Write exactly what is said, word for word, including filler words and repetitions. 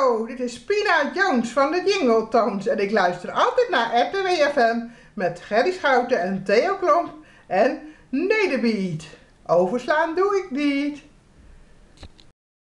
Hallo, dit is Pina Jones van de Jingle Tones en ik luister altijd naar R T W F M met Gerry Schouten en Theo Klomp en Nederbeat. Overslaan doe ik niet.